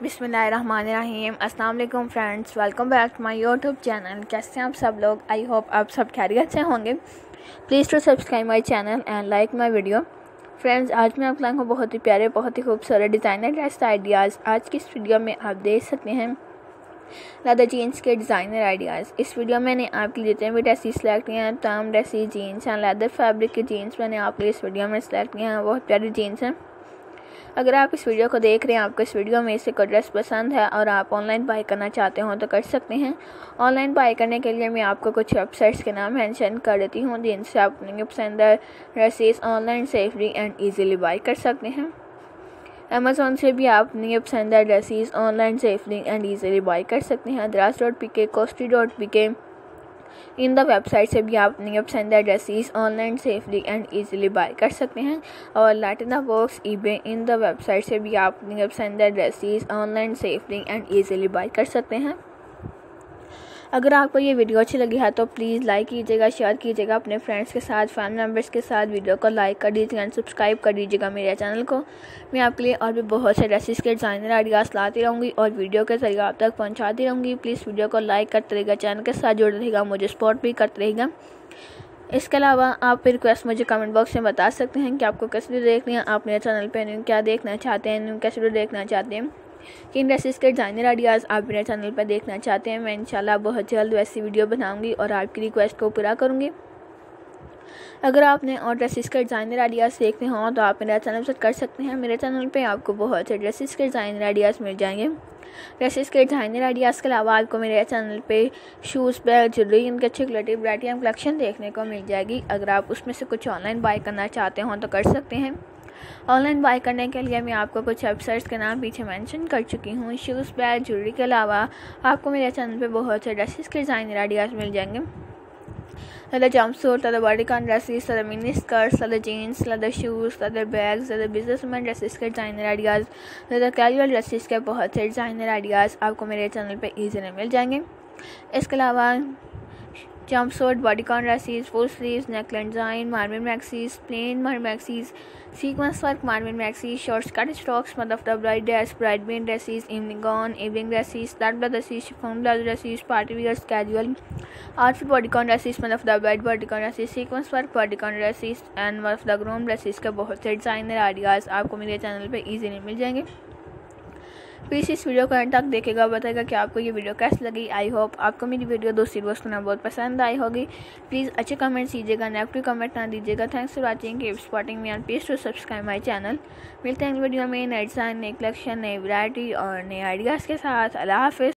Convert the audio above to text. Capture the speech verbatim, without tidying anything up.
बिस्मिल्लाहिर्रहमानिर्रहीम। अस्सलाम वालेकुम friends, welcome back to my YouTube channel. कैसे हैं आप सब लोग? आई होप आप सब खैरियत से होंगे। Please to subscribe my channel and like my video. Friends, आज मैं आप लोगों को बहुत ही प्यारे बहुत ही खूबसूरत डिज़ाइनर ड्रेस आइडियाज़ आज की इस वीडियो में आप देख सकते हैं। लेदर जीन्स के डिज़ाइनर आइडियाज़ इस वीडियो में मैंने आपके लिए जितने भी ड्रेसेस सेलेक्ट किए हैं, तमाम ड्रेसेस जीन्स हैं, लेदर फैब्रिक की जीन्स मैंने आपके लिए इस वीडियो में सेलेक्ट किए हैं। बहुत प्यारी जीन्स हैं। अगर आप इस वीडियो को देख रहे हैं, आपको इस वीडियो में से कोई ड्रेस पसंद है और आप ऑनलाइन बाय करना चाहते हो तो कर सकते हैं। ऑनलाइन बाय करने के लिए मैं आपको कुछ वेबसाइट्स के नाम मेंशन कर देती हूँ, जिनसे आप अपनी पसंद dresses online safely and easily buy कर सकते हैं। अमेज़ॉन से भी आप अपनी पसंद dresses online safely and easily buy कर सकते हैं। दराज डॉट पी के, कोस्टी dot P K, in the website से भी आप अपनी पसंद dresses online safely and easily buy कर सकते हैं। और Latina box, eBay, in the website से भी आप अपनी पसंद dresses online safely and easily buy कर सकते हैं। अगर आपको ये वीडियो अच्छी लगी है तो प्लीज़ लाइक कीजिएगा, शेयर कीजिएगा अपने फ्रेंड्स के साथ, फैमिली मेम्बर्स के साथ। वीडियो को लाइक कर दीजिएगा एंड सब्सक्राइब कर दीजिएगा मेरे चैनल को। मैं आपके लिए और भी बहुत से ड्रेसेस के डिज़ाइनर आइडियाज़ लाती रहूँगी और वीडियो के जरिए आप तक पहुँचाती रहूँगी। प्लीज़ वीडियो को लाइक करते रहिएगा, चैनल के साथ जुड़े रहिएगा, मुझे सपोर्ट भी करते रहिएगा। इसके अलावा आप रिक्वेस्ट मुझे कमेंट बॉक्स में बता सकते हैं कि आपको कैसे वीडियो देखनी है, आप मेरे चैनल पर न्यू क्या देखना चाहते हैं, न्यू कैसे वीडियो देखना चाहते हैं, किन ड्रेसेस के डिज़ाइनर आइडियाज़ आप मेरे चैनल पर देखना चाहते हैं। मैं इंशाल्लाह बहुत जल्द वैसी वीडियो बनाऊंगी और आपकी रिक्वेस्ट को पूरा करूंगी। अगर आपने और ड्रेसेस के डिज़ाइनर आइडियाज़ देखने हों तो आप मेरा चैनल विजिट कर सकते हैं। मेरे चैनल पे आपको बहुत से ड्रेसेस के डिज़ाइनर आइडियाज़ मिल जाएंगे। ड्रेसेस के डिज़ाइनर आइडियाज़ के अलावा आपको मेरे चैनल पे शूज़, बैग, ज्वेलरी, इनके अच्छी क्वालिटी वैरायटी एंड कलेक्शन देखने को मिल जाएगी। अगर आप उसमें से कुछ ऑनलाइन बाय करना चाहते हो तो कर सकते हैं। ऑनलाइन बाय करने के लिए मैं आपको कुछ वेबसाइट्स के नाम पीछे मेंशन कर चुकी हूँ। शूज़, बैग, ज्वेलरी के अलावा आपको मेरे चैनल पे बहुत से ड्रेसेस के डिज़ाइनर आइडियाज़ मिल जाएंगे। Leather jumpsuit, leather bodycon dresses, leather mini skirts, leather jeans, leather shoes, leather bags, leather businessman dresses के designer ideas, leather casual dresses के बहुत से डिज़ाइनर आइडियाज़ आपको मेरे चैनल पे ईजीली मिल जाएंगे। इसके अलावा jumpsuit, bodycon dresses, full sleeves, neckline design, marble maxis, plain marble maxis, sequence work marble maxis, short skirt stocks, मतलब the bride dress, bride men dresses, evening gown, evening dresses, that dresses, chiffon blouse dresses, party wears, casual outfit, bodycon dresses, मतलब the bride bodycon dresses, sequence work bodycon dresses and मतलब the groom dresses के बहुत से designer ideas आपको मेरे channel पर easily मिल जाएंगे। Please इस वीडियो को एंड तक देखेगा, बताएगा कि आपको ये वीडियो कैसी लगी। आई होप आपको मेरी वीडियो दोस्ती दोस्तों ने बहुत पसंद आई होगी। प्लीज़ अच्छे कमेंट दीजिएगा, नेगेटिव कमेंट ना दीजिएगा। Thanks for watching, keep supporting me and please to subscribe my channel. मिलते हैं वीडियो में नए डिज़ाइन, नई कलेक्शन, नई वैरायटी और नए आइडियाज़ के साथ। अल्लाह हाफ़िज़।